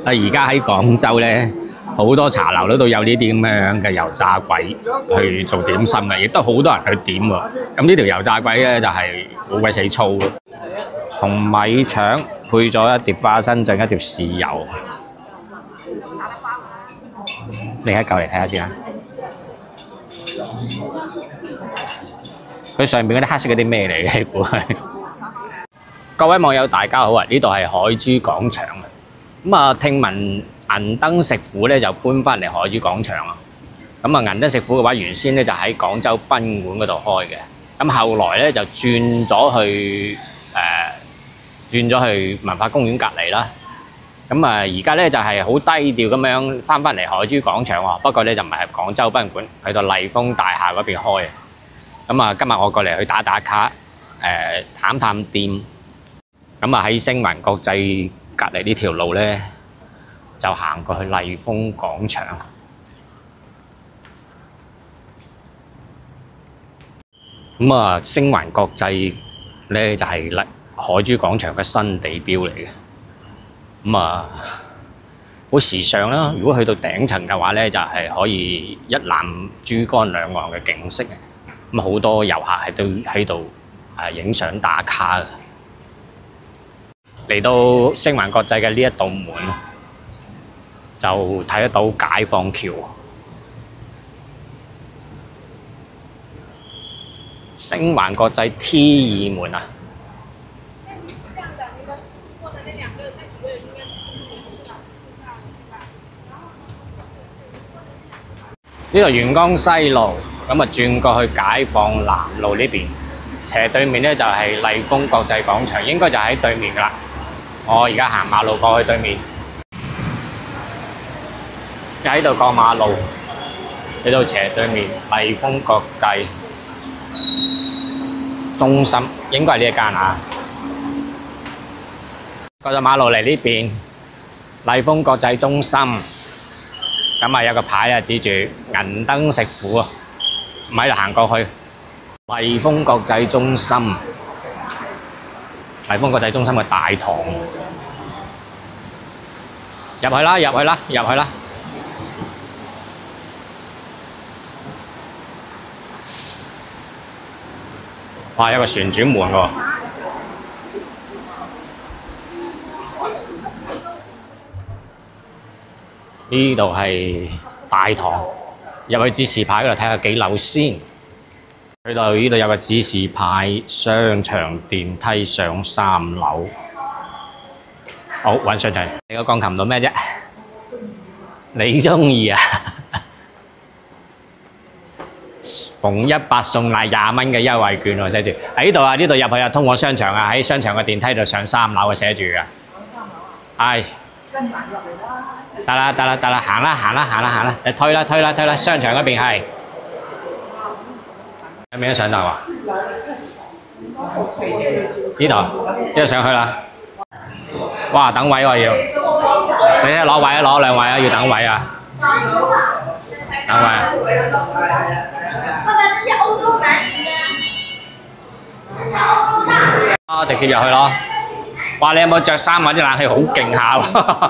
而家喺廣州咧，好多茶樓都有呢啲咁樣嘅油炸鬼去做點心嘅，亦都好多人去點喎。咁呢條油炸鬼咧就係好鬼死粗嘅，紅米腸配咗一碟花生醬，一條豉油。另一嚿嚟睇下先啊！佢上邊嗰啲黑色嗰啲咩嚟嘅？估係。各位網友大家好啊！呢度係海珠廣場啊。咁啊，聽聞銀燈食府咧就搬翻嚟海珠廣場啊。咁啊，銀燈食府嘅話，原先咧就喺廣州賓館嗰度開嘅。咁後來咧就轉咗去文化公園隔離啦。咁啊，而家咧就係好低調咁樣翻嚟海珠廣場喎。不過咧就唔係喺廣州賓館，去到麗豐大廈嗰邊開啊。咁啊，今日我過嚟去打卡，探店。咁啊，喺星環國際隔離呢條路咧，就行過去麗豐廣場。咁啊，星環國際咧就係海珠廣場嘅新地標嚟嘅。咁啊，好時尚啦！如果去到頂層嘅話咧，就係可以一覽珠江兩岸嘅景色。咁好多遊客係都喺度影相打卡嘅。嚟到星環國際嘅呢一道門，就睇得到解放橋。星環國際 T2門啊！呢度元江西路，咁啊轉過去解放南路呢邊，斜對面咧就係麗豐國際廣場，應該就喺對面噶啦。我而家行馬路過去對面，喺度過馬路，喺度斜對面麗豐國際中心，應該係呢一間啊。過咗馬路嚟呢邊，麗豐國際中心。咁啊，有個牌啊，指住銀燈食府啊，咁喺度行過去麗豐國際中心，麗豐國際中心嘅大堂，入去啦，入去啦，入去啦！哇，有個旋轉門喎！呢度係大堂，入去指示牌嗰度睇下幾樓先。去到呢度有個指示牌，商場電梯上3樓。好，揾商場。你個鋼琴到咩啫？你中意啊？逢18送禮20蚊嘅優惠券喎，寫住喺呢度啊！呢度入去啊，通往商場啊，喺商場嘅電梯度上3樓啊，寫住㗎。係。得啦，行啦，你推啦，商場嗰邊係有咩上樓啊？呢度上去啦。哇，等位喎要，你睇攞位啊，攞2位啊，要等位啊。等位啊。啊，直接入去咯。哇，你有冇着衫啊？啲冷氣好勁下喎。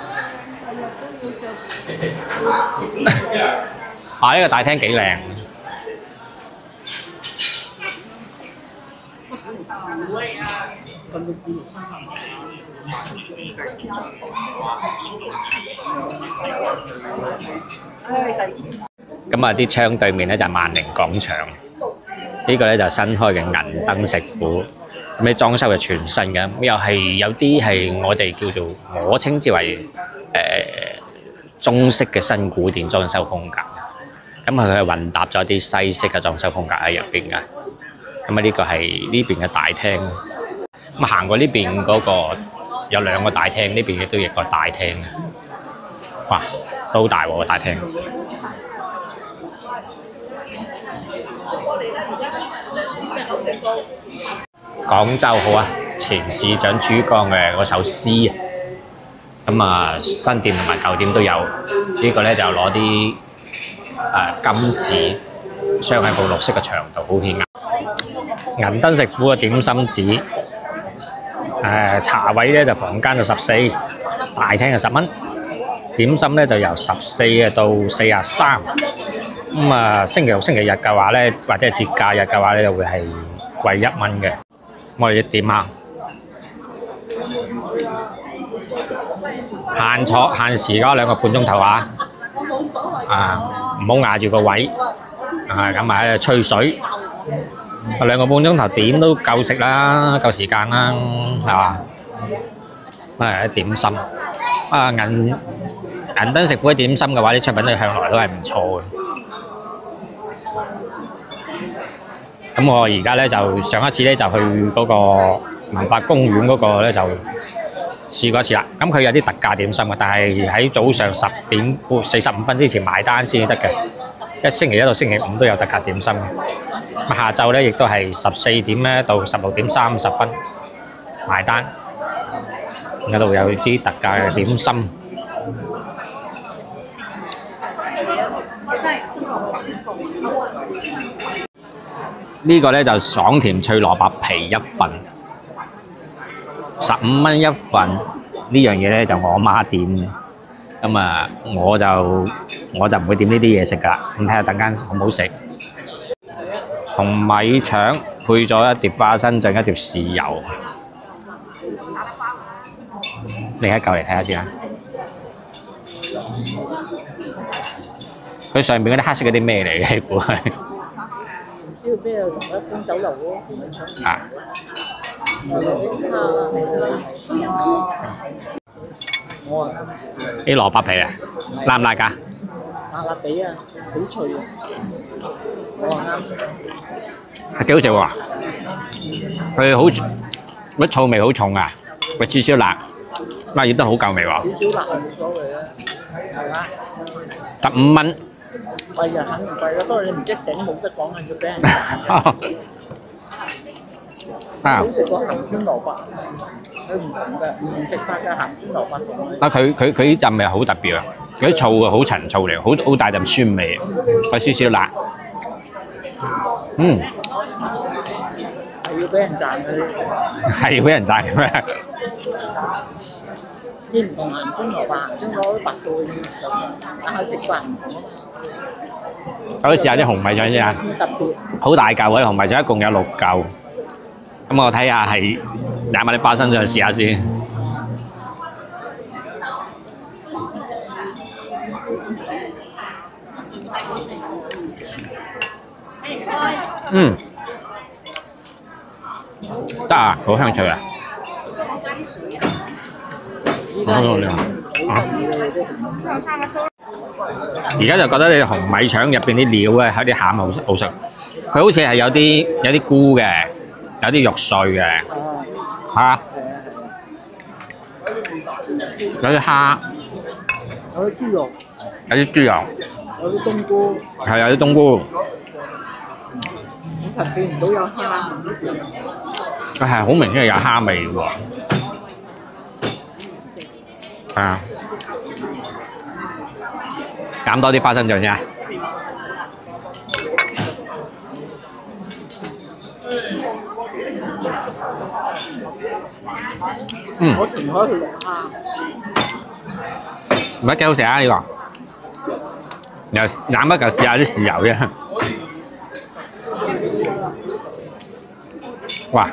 啊！呢個大廳幾靚。咁啊，啲窗對面咧就係萬寧廣場，呢個咧就係新開嘅銀燈食府。咁啲裝修係全新嘅，又係有啲係我哋叫做我稱之為中式嘅新古典裝修風格。咁佢係混搭咗啲西式嘅裝修風格喺入邊嘅。咁啊，呢個係呢邊嘅大廳。咁行過呢邊嗰個有2個大廳，呢邊亦都有個大廳。哇，都好大喎個大廳。廣州好啊！前市長珠江嘅嗰首詩啊，咁啊新店同埋舊店都有。呢個咧就攞啲金紙鑲喺部綠色嘅牆度，好顯眼。銀燈食府嘅點心紙，茶位咧就房間就14， 大廳就10蚊，點心咧就由14到43。咁啊，星期六、星期日嘅話咧，或者係節假日嘅話咧，就會係貴1蚊嘅。我哋點啊？限時嗰2個半鐘頭啊！唔好壓住個位，咁咪喺度吹水。2個半鐘頭點都夠食啦，夠時間啦，係嘛？點心銀燈食府嘅點心嘅話，啲出品都向來都係唔錯嘅。咁我而家咧就上一次咧就去嗰個文化公園嗰個咧就試過一次啦。咁佢有啲特價點心嘅，但係喺早上10點45分之前埋單先至得嘅。星期一到星期五都有特價點心嘅。咁下晝咧亦都係14點咧到16點30分埋單。嗰度有啲特價嘅點心。呢個咧就爽甜脆蘿蔔皮1份，15蚊1份。呢樣嘢咧就我媽點嘅，咁啊我就唔會點呢啲嘢食㗎。咁睇下等間好唔好食。紅米腸配咗一碟花生醬，一碟豉油。另一嚿嚟睇下先啊！佢上邊嗰啲黑色嗰啲咩嚟嘅？估係。唔知咩同一般酒樓咯。啲蘿蔔皮啊，辣唔辣㗎？辣辣地啊，好脆啊！我話啱。係幾好食喎！佢好，啲醋味好重啊，佢少少辣，辣亦都好夠味喎。少少辣冇所謂啦，係嘛？15蚊。貴啊，肯定貴啦，不過你唔識整冇得講啊，要俾人賺。好食過鹹酸蘿蔔，佢唔同嘅，唔食法嘅鹹酸蘿蔔。佢呢陣味好特別啊！佢啲醋啊好陳醋嚟，好大陣酸味，有少少辣。係要俾人賺嘅。係要俾人賺嘅咩？啲唔同鹹酸蘿蔔，鹹酸蘿蔔白到咁，但係食法唔同啊。我試下啲紅米腸先啊！特別好大嚿嘅紅米腸，一共有6嚿。咁我睇下係攬埋啲花生醬試下先。得啊，好香脆啊！而家就覺得你紅米腸入邊啲料咧，喺啲餡好食。佢好似係有啲菇嘅，有啲肉碎嘅，有啲蝦，有啲豬肉，有啲冬菇，係有啲冬菇。我睇見唔到有蝦，佢係好明顯係有蝦味喎。係啊，減多啲花生醬先啊！我前開去落蝦，唔係幾好食啊！呢個又攬一嚿試下啲豉油啫。哇！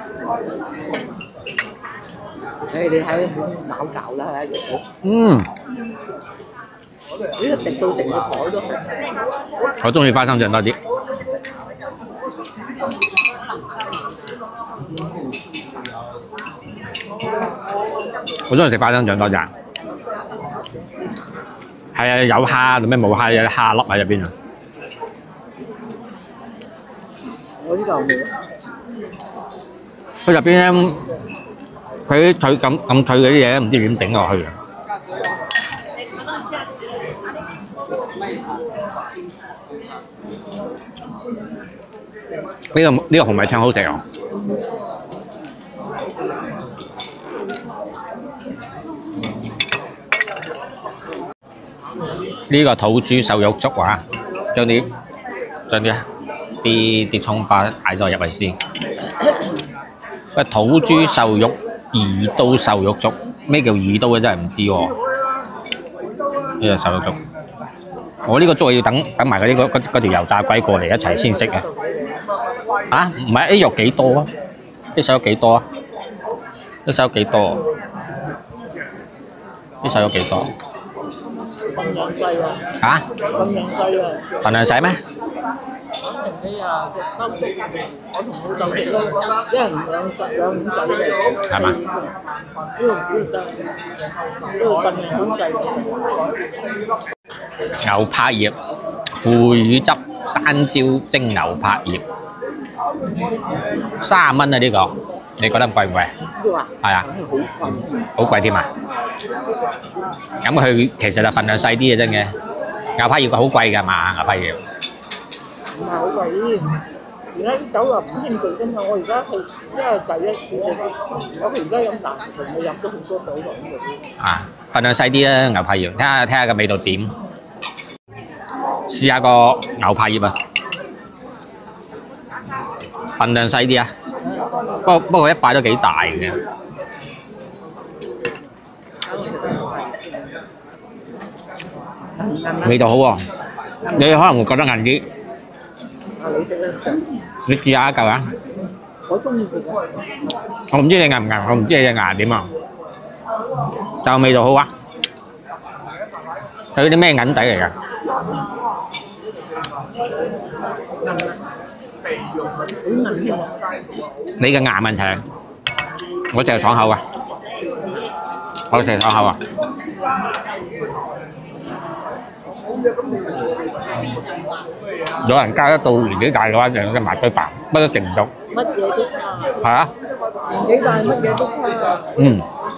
你睇咬搞啦，喺度。呢個滴到成個台都係。我中意花生醬多啲。我中意食花生醬多啲。係啊，有蝦，做咩冇蝦？有啲蝦粒喺入邊啊！我呢嚿冇。佢入邊咧，佢啲脆咁脆嗰啲嘢，唔知點整落去啊！呢個紅米腸好食啊！呢個土豬瘦肉粥啊，將啲葱花擺咗入去先。土豬瘦肉2刀瘦肉粥咩叫耳刀嘅真係唔知喎。呢隻瘦肉粥，我呢個粥要等埋嗰條油炸鬼過嚟一齊先識嘅。啊，唔係啲肉幾多啊？啲手肉幾多啊？啲手肉幾多啊？啲手肉幾多？ 份量細啊！ 嚇？ 份量細啊！ 份量細咩？ 你啊，我同老豆食咯，一人兩五仔嘅， 係嘛？ 呢個唔得，呢個份量好細。 牛柏葉、腐乳汁、山椒蒸牛柏葉，30蚊啊！呢個你覺得貴唔貴？係啊，好貴添啊！咁佢其實就份量細啲嘅啫嘅，牛柏葉佢好貴㗎嘛，牛柏葉。 唔係好貴，而家啲酒又唔興做啫嘛。我而家去，因為第一次我而家飲藍仲未飲咗好多酒咁啊，份量細啲啦，牛柏葉，睇下個味道點。試下個牛柏葉啊，份量細啲啊，不過一塊都幾大嘅。味道好喎，你可能會覺得硬啲。 你食啦， 你試下一嚿啊！ 我中意食嘅。 我唔知你硬唔硬，我唔知你隻牙點啊。就味道好啊！佢啲咩銀底嚟㗎？你嘅牙問題，我淨係爽口啊！我淨係爽口啊！有人加得到年紀大嘅話，就有得埋堆飯，乜都食唔到。 乜嘢都差。 係啊。 年紀大乜嘢都差。 嗯。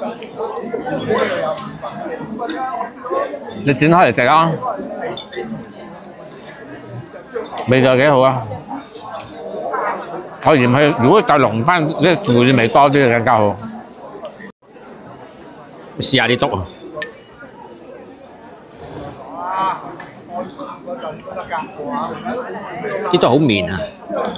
你剪開嚟食啊！味道幾好啊！我嫌佢如果再濃翻，啲腐乳味多啲就更加好。試下啲粥啊！啲粥好綿啊！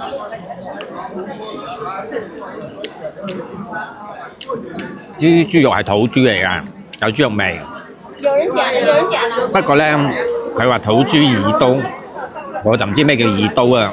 啲豬肉係土豬嚟㗎，有豬肉味。 有人揀啦，有人揀啦。 不過咧，佢話土豬二刀，我就唔知咩叫二刀啊。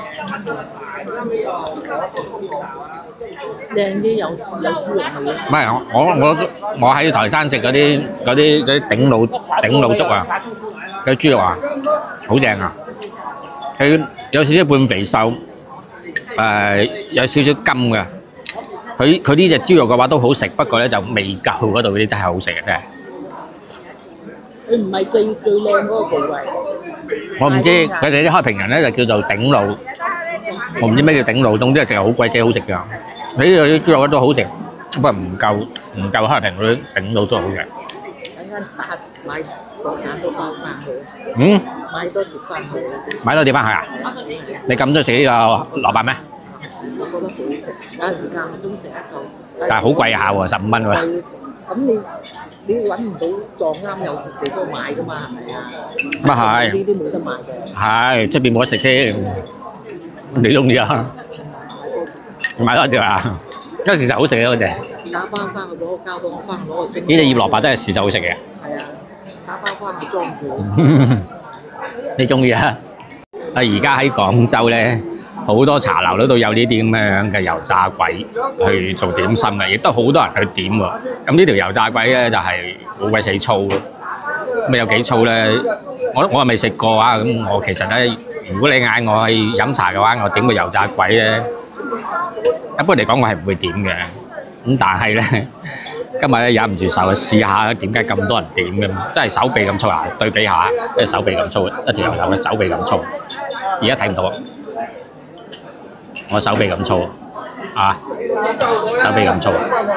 靚啲有豬肉味。 唔係我喺台山食嗰啲頂腦粥啊，嗰啲豬肉啊，好正啊！佢有少少半肥瘦，有少少甘嘅。佢呢隻豬肉嘅話都好食，不過咧就未夠嗰度嗰啲真係好食嘅真係。 佢唔係最靚嗰個部位。 我唔知佢哋啲開平人咧就叫做頂腦，我唔知咩叫頂腦，總之係淨係好鬼死好食㗎。呢度啲豬肉都好食，不過唔夠開平嗰啲頂腦都好食。 等間買國產都包翻去。 嗯？ 買多碟翻去。 買多碟翻去啊？你咁中意食呢個蘿蔔咩？ 我覺得好食，有陣時間中食一嚿。 但係好貴下喎，15蚊喎。 咁你揾唔到撞啱有地方買㗎嘛？係咪啊？ 乜係？ 呢啲冇得買嘅。 係出邊冇得食先，你中意啊？買多碟啊！嗰時就好食嘅嗰隻。 打包翻去攞個膠袋，翻去攞個蒸。 呢隻醃蘿蔔真係時就好食嘅。 係啊，打包翻去裝住。 你中意啊？啊！而家喺廣州咧，好多茶樓嗰度有呢啲咁樣嘅油炸鬼去做點心嘅，亦都好多人去點喎。咁呢條油炸鬼咧就係好鬼死粗咯。咁有幾粗咧？我係未食過啊。咁我其實咧，如果你嗌我去飲茶嘅話，我點個油炸鬼咧，一般嚟講我係唔會點嘅。咁但係咧，今日咧忍唔住手試下點解咁多人點嘅，真係手臂咁粗啊！對比下，即係手臂咁粗，一條油嘅手臂咁粗。而家睇唔到，我手臂咁粗啊！手臂咁粗，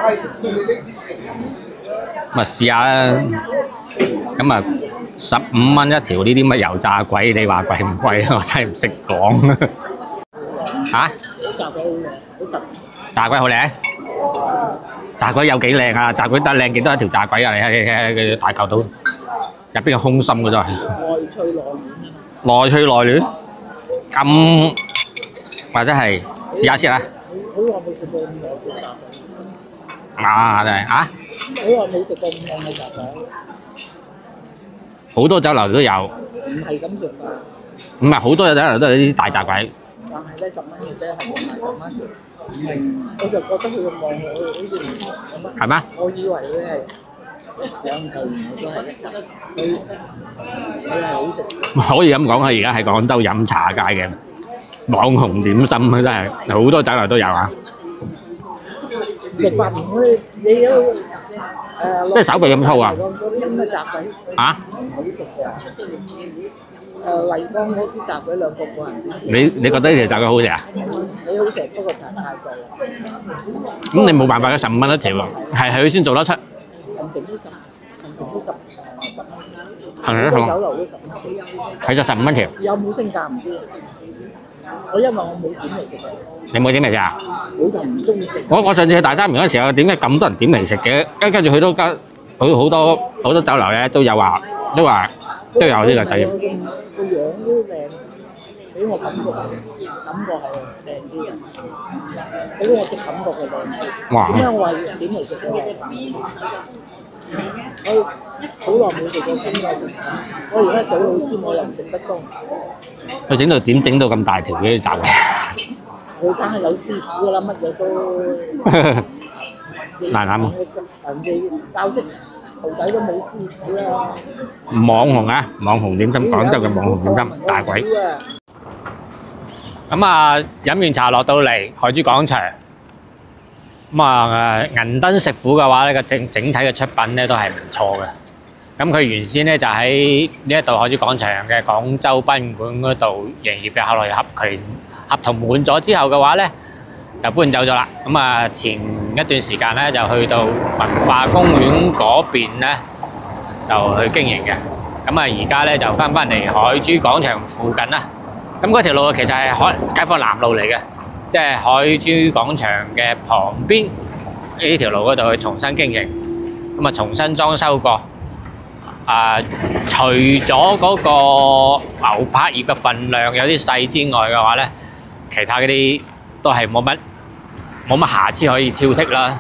咁啊試下啦。咁啊15蚊一條呢啲乜油炸鬼，你話貴唔貴？我真係唔識講。嚇？ 炸鬼好靚，好特別。 炸鬼好靚？炸鬼有幾靚啊？炸鬼得靚幾多一條炸鬼啊？你睇佢大嚿到入邊有空心嘅真係。 內脆內軟。 內脆內軟，咁或者係試下先啦。 好耐冇食過咁內脆炸鬼。 啊，真係啊， 好耐冇食過咁靚嘅茶仔， 好多酒樓都有， 唔係咁食㗎。 唔係好多酒樓都係啲大閘鬼。 但係咧10蚊嘅啫，係賣10蚊。唔係，我就覺得佢個望落去好似唔同咁啊。 係咩？ 我以為佢係兩嚿，原來都係一嚿。佢係好食。 可以咁講啊！而家係廣州飲茶界嘅網紅點心啊，真係好多酒樓都有啊！ 食飯你都即係手臂咁粗啊！ 嗰啲咁嘅雜鬼啊！ 唔好食嘅。麗江嗰啲雜鬼兩個個人。 你覺得呢條雜鬼好食啊？ 你好食，不過太貴啦。 咁你冇辦法嘅，15蚊一條喎，係佢先做得出。 行程都10蚊。 係咪啊？ 酒樓都10蚊。 係就15蚊條。 有冇升價唔知啊？我因為我冇點嚟食嘅。 你冇點嚟食啊？ 我就唔中意食。 我上次去大三元嗰時候，點解咁多人點嚟食嘅？跟住去到好多酒樓咧都有話都有呢個仔。 個樣都靚，俾我感覺係靚啲嘅，俾我嘅感覺係靚啲。 哇！ 點解我話點嚟食嘅？我好耐冇食過蒸嘅，我而家嘴好尖，我又唔食得多。 佢整到咁大條嘅雜嘅。 佢梗係有師傅㗎啦，乜嘢都難諗。 人哋教識徒弟都冇師傅啦。 網紅啊，網紅點心，廣州嘅網紅點心大鬼。咁啊，飲完茶落到嚟海珠廣場。咁啊，銀燈食府嘅話咧，個整體嘅出品咧都係唔錯嘅。咁佢原先咧就喺呢一度海珠廣場嘅廣州賓館嗰度營業嘅，後來合同滿咗之後嘅話咧，就搬走咗啦。咁啊，前一段時間咧就去到文化公園嗰邊咧，就去經營嘅。咁啊，而家咧就翻嚟海珠廣場附近啦。咁嗰條路其實係街坊南路嚟嘅。即係海珠廣場嘅旁邊呢條路嗰度去重新經營，咁啊重新裝修過。除咗嗰個牛柏葉嘅份量有啲細之外嘅話咧，其他嗰啲都係冇乜瑕疵可以挑剔啦。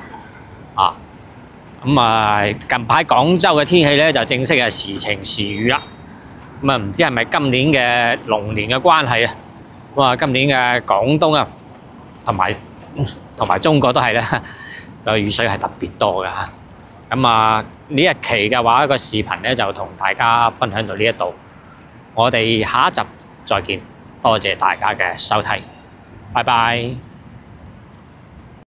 咁啊近排廣州嘅天氣咧就正式係時晴時雨啦。咁啊唔知係咪今年嘅龍年嘅關係啊？咁啊今年嘅廣東啊〜同埋中國都係咧，個雨水係特別多嘅嚇。咁啊呢一期嘅話個視頻咧就同大家分享到呢一度，我哋下一集再見，多謝大家嘅收睇，拜拜。